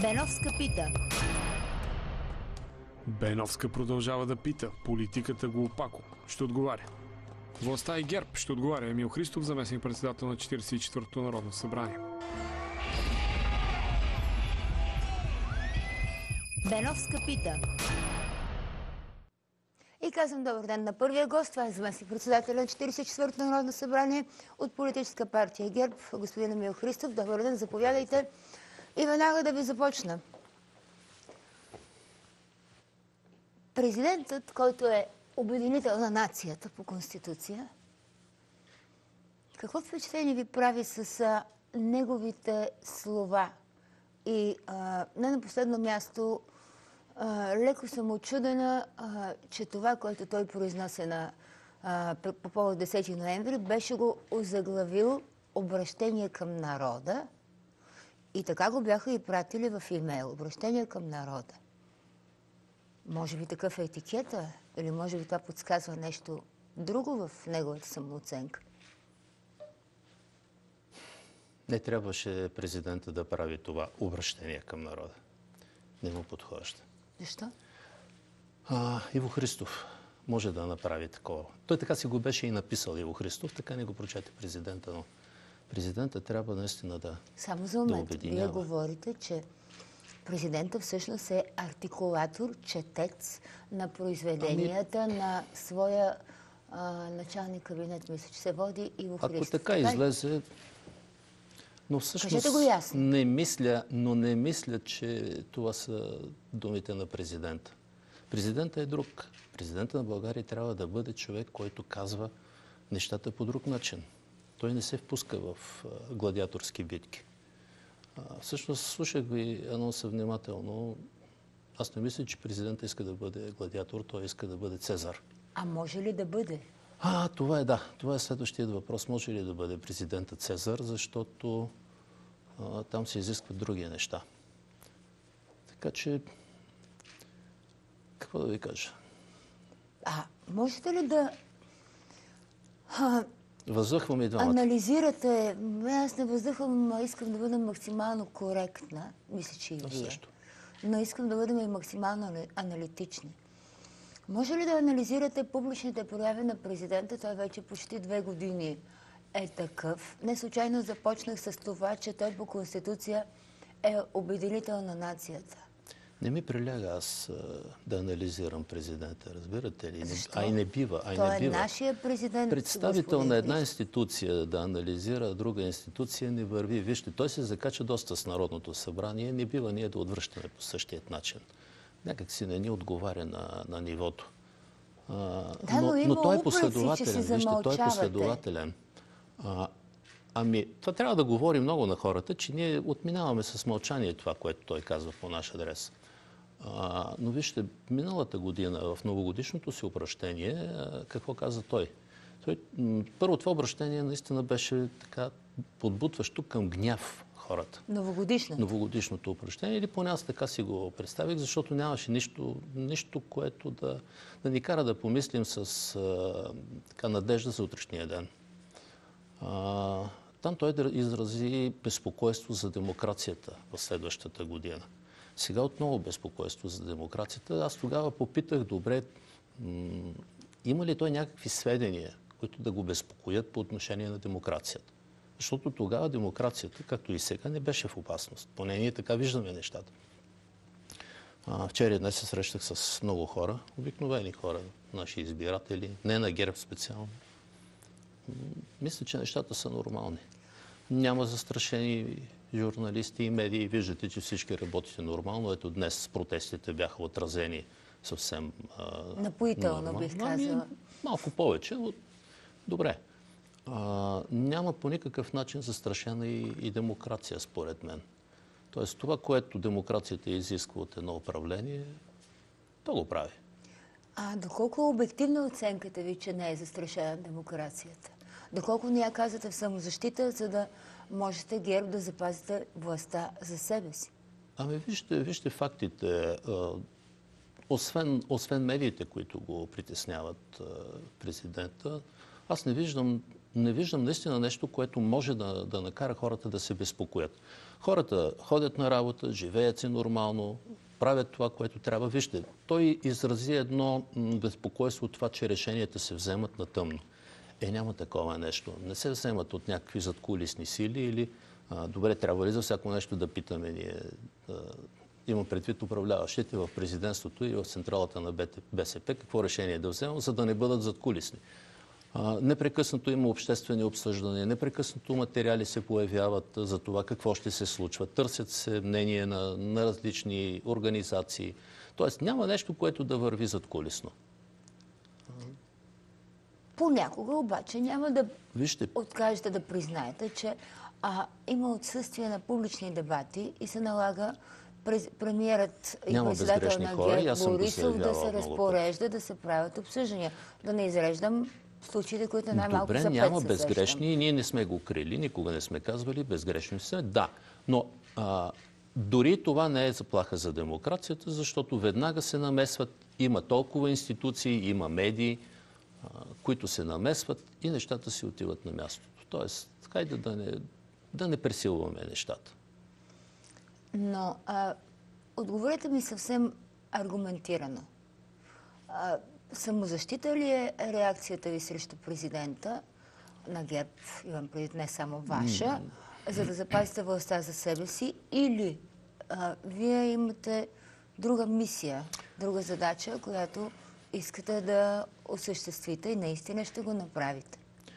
Беновска пита. Беновска продължава да пита. Политиката го опако. Ще отговаря. Властта и ГЕРБ. Ще отговаря Емил Христов, заместник-председател на 44-то Народно събрание. Беновска пита. И казвам добър ден на първия гост. Това е заместник-председател на 44-то Народно събрание от политическа партия ГЕРБ, господин Емил Христов. Добър ден, заповядайте. И веднага да ви започна. Президентът, който е обединител на нацията по Конституция, какво впечатление ви прави с неговите слова? И не на последно място, леко съм очудена, че това, което той произнася по повод 10 ноември, беше го озаглавил обращение към народа. И така го бяха и пратили в имейл. Обращение към народа. Може би такъв е етикета? Или може би това подсказва нещо друго в неговата самооценка? Не трябваше президента да прави това обращение към народа. Не му подхожда. Защо? Иво Христов може да направи такова. Той така си го беше и написал, Иво Христов, така не го прочете президента, но президента трябва наистина да обединява. Само за момент, вие говорите, че президента всъщност е артикулатор, четец на произведенията на своя началник кабинет. Мисля, че се води Иво Христов. Ако така излезе, но всъщност не мисля, че това са думите на президента. Президента е друг. Президента на България трябва да бъде човек, който казва нещата по друг начин. Той не се впуска в гладиаторски битки. Всъщност слушах ви анонса внимателно. Аз не мисля, че президентът иска да бъде гладиатор, той иска да бъде Цезар. А може ли да бъде? Това е да. Това е следващият въпрос. Може ли да бъде президентът Цезар, защото там се изискват други неща. Така че, какво да ви кажа? Можете ли да въздъхвам и двамата. Анализирате? Аз не въздъхвам, искам да бъда максимално коректна. Мисля, че и вие. Също. Но искам да бъдем и максимално аналитични. Може ли да анализирате публичните прояви на президента? Той вече почти 2 години е такъв. Не случайно започнах с това, че той по Конституция е обединител на нацията. Не ми приляга аз да анализирам президента, разбирате ли? Защо? И не бива. Той е нашия президент. Представител на една институция да анализира друга институция не върви. Вижте, той се закача доста с Народното събрание. Не бива ние да отвръщаме по същият начин. Някак си не ни отговаря на нивото. Но той е последователен. Вижте, той е последователен. Това трябва да говори много на хората, че ние отминаваме с мълчание това, което той казва по наш адрес. Но вижте, миналата година в новогодишното си обращение, какво каза той? Първо това обращение наистина беше така подбутващо към гняв хората. Новогодишното обращение, или поне аз така си го представих, защото нямаше нищо, което да ни кара да помислим с надежда за утрешния ден. Там той изрази безпокойство за демокрацията в следващата година. Сега отново безпокойство за демокрацията. Аз тогава попитах, добре, има ли той някакви сведения, които да го безпокоят по отношение на демокрацията? Защото тогава демокрацията, както и сега, не беше в опасност. Поне ние така виждаме нещата. Вчера и днес се срещах с много хора, обикновени хора, наши избиратели, не на ГЕРБ специално. Мисля, че нещата са нормални. Няма застрашени журналисти и медии. Виждате, че всички работите нормално. Ето днес протестите бяха отразени съвсем напоително, бих казала. Малко повече, но добре. Няма по никакъв начин застрашена и демокрация, според мен. Тоест това, което демокрацията изисква от едно управление, то го прави. Доколко обективна оценката ви, че не е застрашена демокрацията? Доколко не я казвате в самозащита, за да можете ГЕРБ да запазите властта за себе си? Вижте фактите. Освен медиите, които го притесняват президента, аз не виждам не виждам наистина нещо, което може да накара хората да се безпокоят. Хората ходят на работа, живеят си нормално, правят това, което трябва. Вижте, той изрази едно безпокойство от това, че решенията се вземат на тъмно. Няма такова нещо. Не се вземат от някакви задкулисни сили или добре, трябва ли за всяко нещо да питаме ние? Имам предвид управляващите в президентството и в централата на БСП, какво решение да вземат, за да не бъдат задкулисни. Непрекъснато има обществени обсъждания, непрекъснато материали се появяват за това какво ще се случва. Търсят се мнения на различни организации. Тоест няма нещо, което да върви задкулисно. Понякога обаче няма да откажете да признаете, че има отсъствие на публични дебати и се налага премиерът и председател на ГЕРБ Борисов да се разпорежда да се правят обсъждания. Да не изреждам случаите, които най-малко за 5 няма безгрешни и ние не сме го крили, никога не сме казвали безгрешни сме. Да, но дори това не е заплаха за демокрацията, защото веднага се намесват, има толкова институции, има медии, които се намесват и нещата си отиват на мястото. Тоест, хайде да не пресилваме нещата. Но отговорете ми съвсем аргументирано. Самозащита ли е реакцията ви срещу президента на ГЕРБ, имам предвид не само ваша, за да запазите властта за себе си, или вие имате друга мисия, друга задача, която искате да осъществите и наистина ще го направите?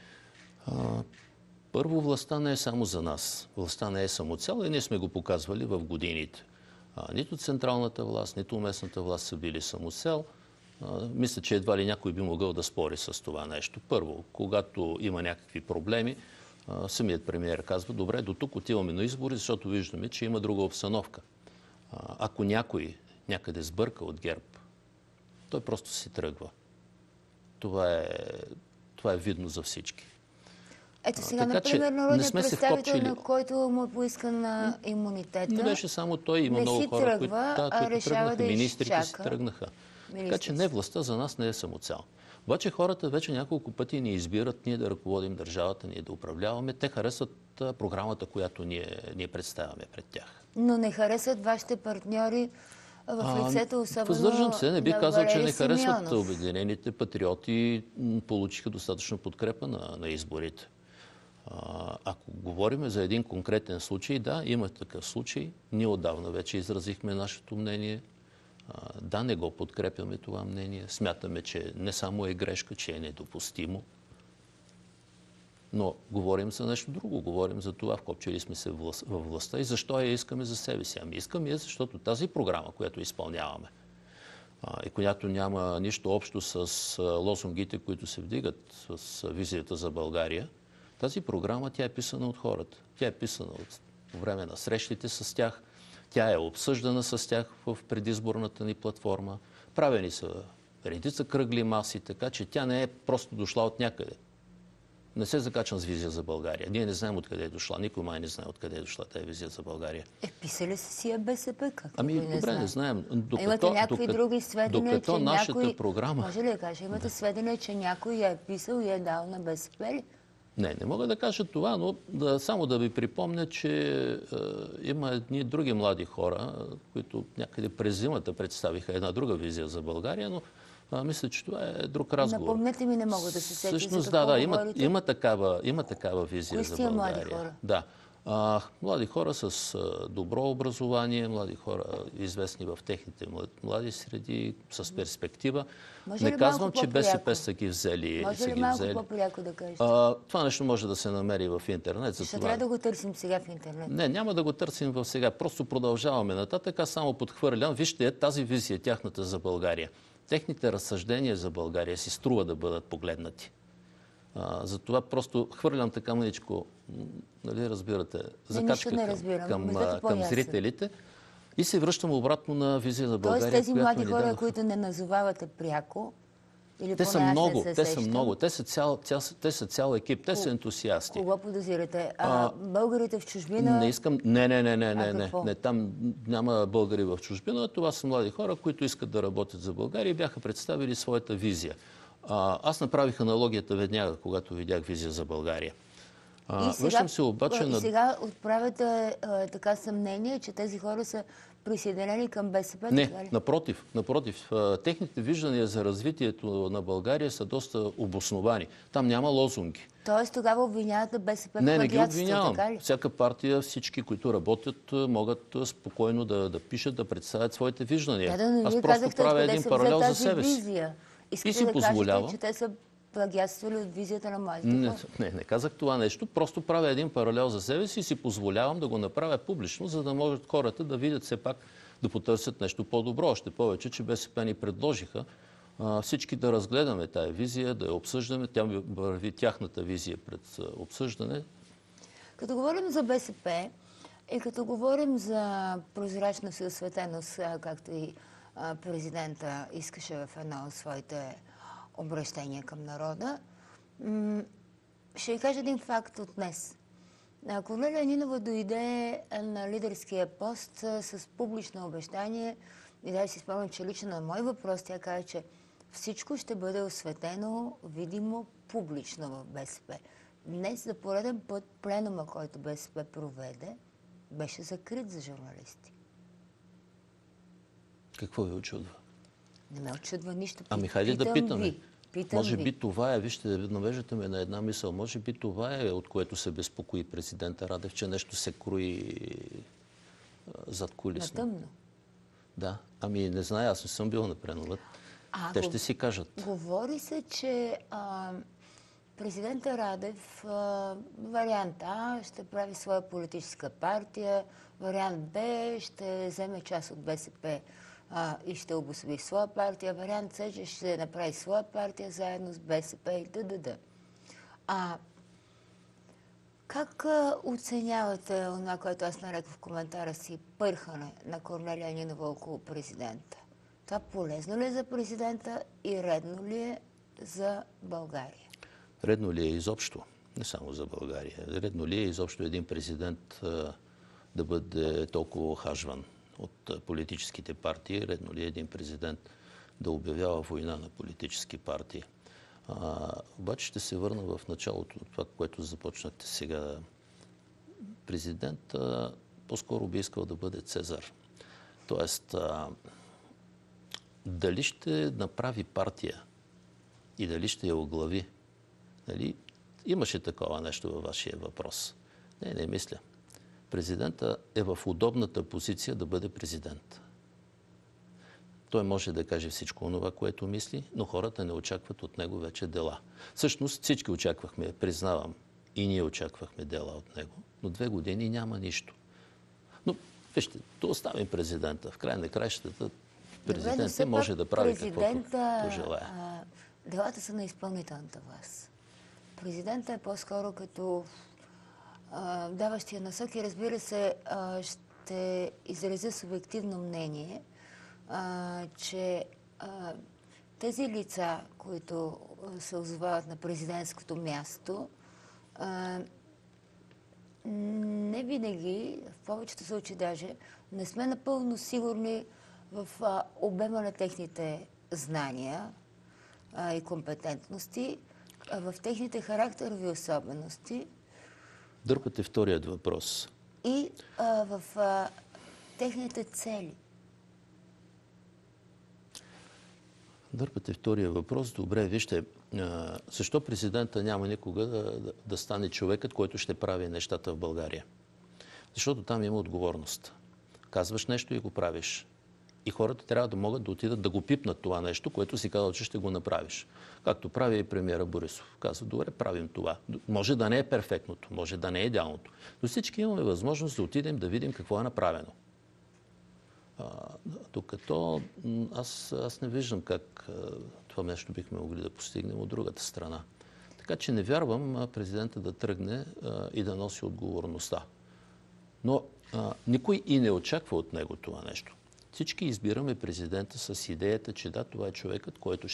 Първо, властта не е само за нас. Властта не е самоцел и ние сме го показвали в годините. Нито централната власт, нито местната власт са били самоцел. Мисля, че едва ли някой би могъл да спори с това нещо. Първо, когато има някакви проблеми, самият премиер казва, добре, до тук отиваме на избори, защото виждаме, че има друга обстановка. Ако някой някъде сбърка от ГЕРБ, той просто си тръгва. Това е видно за всички. Ето сега, например, народният представител, на който му поиска на имунитета, не беше само той, има много хора, които решава да министрите си тръгнаха. Така че не, властта за нас не е самоцел. Обаче хората вече няколко пъти ни избират ние да ръководим държавата, ние да управляваме. Те харесват програмата, която ние представяме пред тях. Но не харесват вашите партньори в лицето, особено въздържам се, не бих казал, че не харесват. Симеонов. Обединените патриоти получиха достатъчно подкрепа на изборите. Ако говорим за един конкретен случай, да, има такъв случай. Ние отдавна вече изразихме нашето мнение. Да, не го подкрепяме това мнение. Смятаме, че не само е грешка, че е недопустимо. Но говорим за нещо друго. Говорим за това, вкопчили сме се във властта и защо я искаме за себе си. Ами искаме я, защото тази програма, която изпълняваме и която няма нищо общо с лозунгите, които се вдигат с визията за България, тази програма, тя е писана от хората. Тя е писана по време на срещите с тях. Тя е обсъждана с тях в предизборната ни платформа. Правени са редица кръгли маси, така че тя не е просто дошла от някъде. Не се закачам с визия за България. Ние не знаем откъде е дошла. Никой май не знае откъде е дошла тази визия за България. Писали са си я БСП, как? Добре, не знаем. Имате някакви други сведения, че някой... програма... Може ли да кажа, имате сведения, че някой я е писал и е дал на БСП ли? Не мога да кажа това, но само да ви припомня, че има едни други млади хора, които някъде през зимата представиха една друга визия за България, но мисля, че това е друг разговор. Напомнете ми, не мога да се сетя. Всъщност, има такава визия Кои за България. България. Млади хора? Да. Млади хора с добро образование, млади хора, известни в техните млади среди, с перспектива. Не казвам, че БСП са ги взели. Може ли малко по-пряко да кажете? Това нещо може да се намери в интернет. Ще трябва да го търсим сега в интернет. Не, няма да го търсим в сега. Просто продължаваме нататък. Аз само подхвърлям. Вижте, тази визия, тяхната за България. Техните разсъждения за България си струва да бъдат погледнати. Затова просто хвърлям така мъничко, нали разбирате, закачка към зрителите и се връщам обратно на визия за България. Тоест тези млади хора, които не назовавате пряко, или те са много. Те са цял екип. Те са ентусиасти. Кого подозирате? Българите в чужбина? Не искам. Не. Там няма българи в чужбина. Това са млади хора, които искат да работят за България и бяха представили своята визия. Аз направих аналогията веднага, когато видях Визия за България. Връщам се обаче и сега отправяте така съмнение, че тези хора са присъединени към БСП? Не, така ли? напротив. Техните виждания за развитието на България са доста обосновани. Там няма лозунги. Тоест тогава обвинявате БСП в Не ги плагиатство, обвинявам. така ли? Всяка партия, всички, които работят, могат спокойно да пишат, да представят своите виждания. Но Аз вие просто казахте, правя откъде един се паралел взе за тази себе си. визия. И Искате си да позволявам. кажете, че те са плагиатствали от визията на младите хора? Не казах това нещо. Просто правя един паралел за себе си и си позволявам да го направя публично, за да могат хората да видят все пак, да потърсят нещо по-добро. Още повече, че БСП ни предложиха всички да разгледаме тая визия, да я обсъждаме. Тя върви тяхната визия пред обсъждане. Като говорим за БСП и като говорим за прозрачност и осветеност, както и президента искаше в едно от своите обращения към народа, ще ви кажа един факт от днес. Корнелия Нинова дойде на лидерския пост с публично обещание и да си спомням, че лично на мой въпрос тя каза, че всичко ще бъде осветено, видимо, публично в БСП. Днес за пореден път пленума, който БСП проведе, беше закрит за журналисти. Какво ви очудва? Не ме очудва нищо. Хайде да питаме. Може ви. би това е, вижте, навеждате ме на една мисъл, може би това е, от което се безпокои президента Радев, че нещо се крои зад кулисно. На тъмно. Да. Не зная, аз не съм бил на пленума. Те ще си кажат. Говори се, че президента Радев вариант А ще прави своя политическа партия, вариант Б ще вземе част от БСП и ще обособи своя партия, вариант С ще направи своя партия заедно с БСП и т.д. Как оценявате това, което аз нарекох в коментара си пърхане на Корнелия Нинова около президента? Това полезно ли е за президента и редно ли е за България? Редно ли е изобщо? Не само за България. Редно ли е изобщо един президент да бъде толкова охажван от политическите партии? Редно ли е един президент да обявява война на политически партии? Обаче ще се върна в началото от това, което започнахте сега. Президент по-скоро би искал да бъде Цезар. Тоест, дали ще направи партия и дали ще я оглави? Нали? Имаше такова нещо във вашия въпрос. Не мисля. Президента е в удобната позиция да бъде президент. Той може да каже всичко това, което мисли, но хората не очакват от него вече дела. Всъщност всички очаквахме, признавам, и ние очаквахме дела от него, но 2 години няма нищо. Но, вижте, да оставим президента. В край на краищата президентът може да прави каквото желая. Делата са на изпълнителната власт. Президента е по-скоро като даващия насоки. Разбира се, ще изразя субективно мнение, че тези лица, които се озовават на президентското място, не винаги, в повечето случаи даже, не сме напълно сигурни в обема на техните знания и компетентности, в техните характерови особености. Дърпате вторият въпрос. И в техните цели. Дърпате втория въпрос. Добре, вижте, защо президента няма никога да стане човекът, който ще прави нещата в България? Защото там има отговорност. Казваш нещо и го правиш. И хората трябва да могат да отидат да го пипнат това нещо, което си казал, че ще го направиш. Както прави и премиера Борисов. Казва, добре, правим това. Може да не е перфектното, може да не е идеалното. Но всички имаме възможност да отидем да видим какво е направено. Докато аз не виждам как това нещо бихме могли да постигнем от другата страна. Така че не вярвам президента да тръгне и да носи отговорността. Но никой и не очаква от него това нещо. Всички избираме президента с идеята, че да, това е човекът, който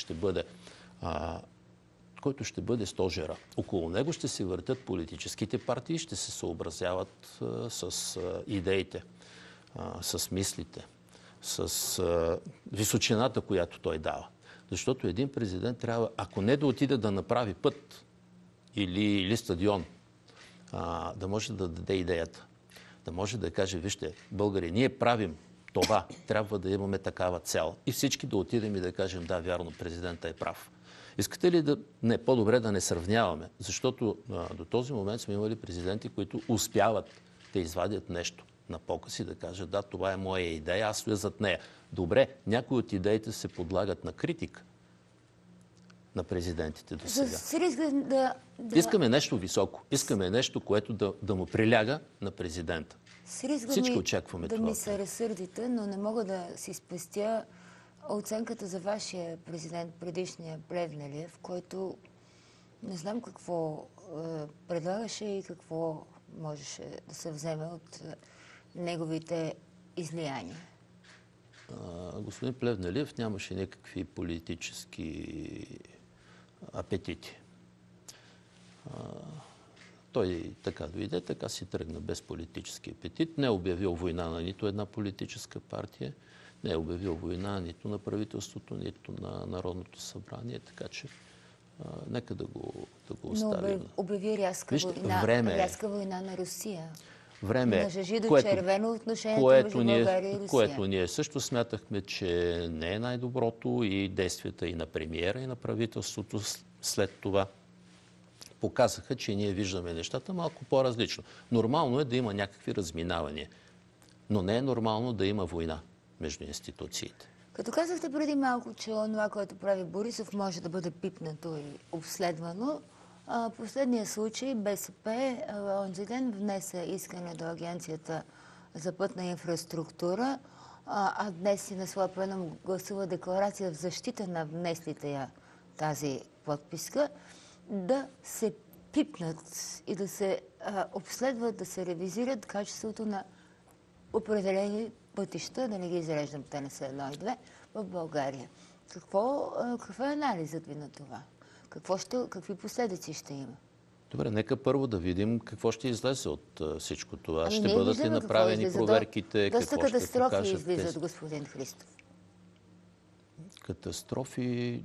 ще бъде стожера. Около него ще се въртят политическите партии, ще се съобразяват с идеите, с мислите, с височината, която той дава. Защото един президент трябва, ако не да отиде да направи път или стадион, да може да даде идеята. Да може да каже, вижте, българи, ние правим това, трябва да имаме такава цел. И всички да отидем и да кажем, да, вярно, президента е прав. Искате ли да... Не, по-добре да не сравняваме, защото до този момент сме имали президенти, които успяват да извадят нещо на показ и да кажат, да, това е моя идея, аз стоя зад нея. Добре, някои от идеите се подлагат на критика на президентите до сега. Искаме нещо високо. Искаме нещо, което да му приляга на президента. Всички очакваме да това. ми се разсърдите, но не мога да си спестя оценката за вашия президент, предишния Плевнелиев, който не знам какво предлагаше и какво можеше да се вземе от неговите излияния. Господин Плевнелиев нямаше никакви политически апетити. Той така дойде, така си тръгна без политически апетит. Не е обявил война на нито една политическа партия, не е обявил война нито на правителството, нито на Народното събрание, така че нека да го оставим. Но обяви рязка война на Русия. Време, нажежи до червено отношението между България и Русия. Което ние също смятахме, че не е най-доброто и действията и на премиера, и на правителството след това показаха, че ние виждаме нещата малко по-различно. Нормално е да има някакви разминавания, но не е нормално да има война между институциите. Като казахте преди малко, че това, което прави Борисов, може да бъде пипнато и обследвано, последния случай БСП онзи ден внесе искане до Агенцията за пътна инфраструктура, а днес и на своя пленум гласува декларация в защита на внеслите я тази подписка, да се пипнат и да се обследват, да се ревизират качеството на определени пътища, да не ги изреждам, те не са 1 и 2, в България. Какъв е анализът ви на това? Какви последици ще има? Добре, нека първо да видим какво ще излезе от всичко това. Ще бъдат ли направени проверките? Доста катастрофи излизат, господин Христов. Катастрофи,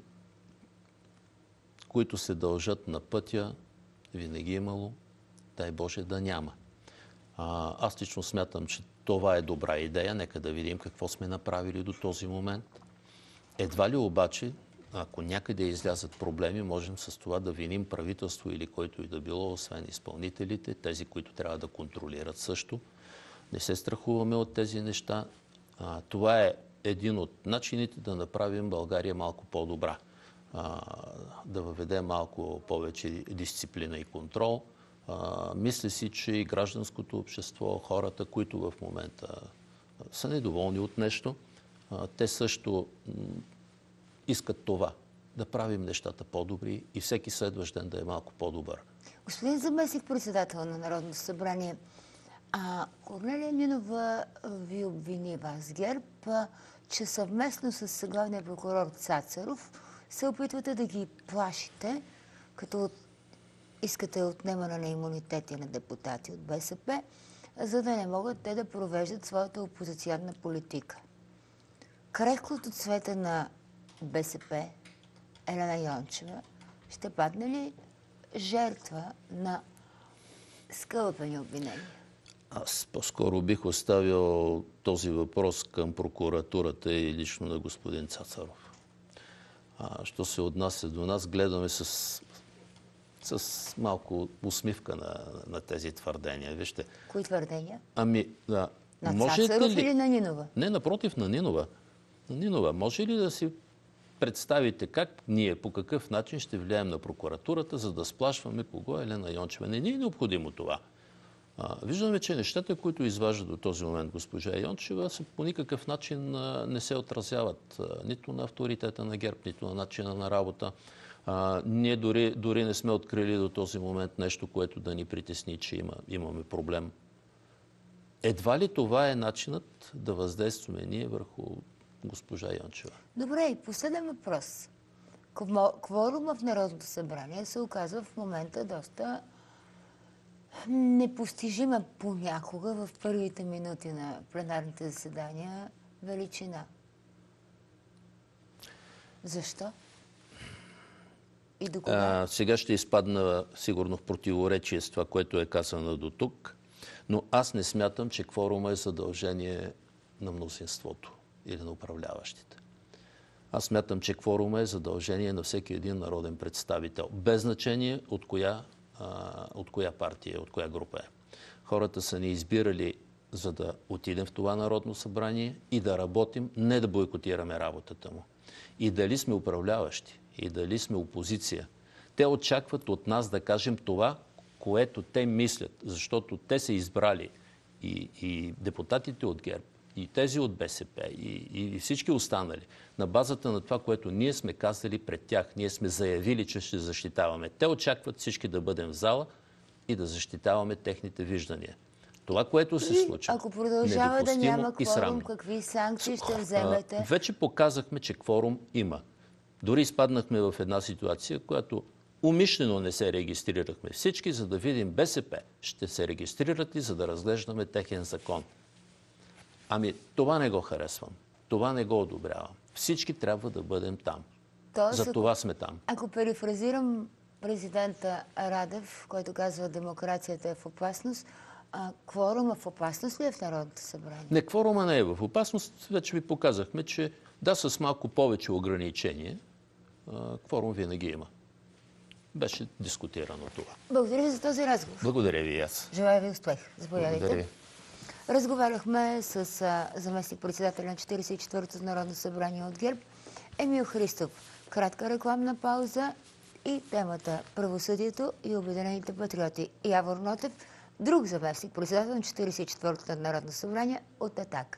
които се дължат на пътя, винаги е имало. Дай Боже да няма. Аз лично смятам, че това е добра идея. Нека да видим какво сме направили до този момент. Едва ли обаче, ако някъде излязат проблеми, можем с това да виним правителство или който и да било, освен изпълнителите, тези, които трябва да контролират също. Не се страхуваме от тези неща. Това е един от начините да направим България малко по-добра. Да въведем малко повече дисциплина и контрол. Мисля си, че и гражданското общество, хората, които в момента са недоволни от нещо, те също искат това, да правим нещата по-добри и всеки следващ ден да е малко по-добър. Господин заместник-председател на Народното събрание, Корнелия Нинова ви обвини вас, ГЕРБ, че съвместно с главния прокурор Цацаров се опитвате да ги плашите, като искате отнемане на имунитети на депутати от БСП, за да не могат те да провеждат своята опозиционна политика. Крехкото цвете на БСП, Елена Йончева, ще падне ли жертва на скълъпени обвинения? Аз по-скоро бих оставил този въпрос към прокуратурата и лично на господин Цацаров. Що се отнася до нас, гледаме с малко усмивка на тези твърдения. Вижте. Кои твърдения? Да. На Цацаров или на Нинова? Не, напротив, на Нинова. На Нинова. Може ли да си представите как ние, по какъв начин ще влияем на прокуратурата, за да сплашваме кого? Елена Йончева. Не ни е необходимо това. Виждаме, че нещата, които изважда до този момент госпожа Йончева, по никакъв начин не се отразяват нито на авторитета на ГЕРБ, нито на начина на работа. Ние дори не сме открили до този момент нещо, което да ни притесни, че имаме проблем. Едва ли това е начинът да въздействаме ние върху госпожа Йончева? Добре, и последен въпрос. Кворума в Народното събрание се оказва в момента доста непостижима понякога в първите минути на пленарните заседания величина. Защо? И до кога? Сега ще изпадна сигурно в противоречие с това, което е казано до тук, но аз не смятам, че кворума е задължение на мнозинството или на управляващите. Аз смятам, че кворума е задължение на всеки един народен представител, без значение от коя партия, от коя група е. Хората са ни избирали, за да отидем в това Народно събрание и да работим, не да бойкотираме работата му. И дали сме управляващи, и дали сме опозиция, те очакват от нас да кажем това, което те мислят, защото те са избрали и депутатите от ГЕРБ, и тези от БСП, и всички останали, на базата на това, което ние сме казали пред тях, ние сме заявили, че ще защитаваме. Те очакват всички да бъдем в зала и да защитаваме техните виждания. Това, което се случва, ако продължава да няма и кворум, срамно. какви санкции ще вземете? Вече показахме, че кворум има. Дори изпаднахме в една ситуация, която умишлено не се регистрирахме всички, за да видим БСП ще се регистрират ли, за да разглеждаме техен закон. Ами, това не го харесвам. Това не го одобрявам. Всички трябва да бъдем там. За това сме там. Ако перифразирам президента Радев, който казва демокрацията е в опасност, кворума в опасност ли е в Народното събрание? Не, кворума не е в опасност. Вече ви показахме, че да, с малко повече ограничение, кворум винаги има. Беше дискутирано това. Благодаря ви за този разговор. Благодаря ви и аз. Желая ви успех. Заповядайте. Благодаря ви. Разговаряхме с заместник-председателя на 44-то Народно събрание от ГЕРБ Емил Христов. Кратка рекламна пауза и темата правосъдието и Обединените патриоти. Явор Нотев, друг заместник-председател на 44-то Народно събрание от „Атака“.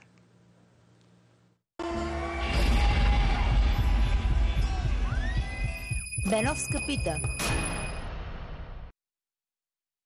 Беновска пита.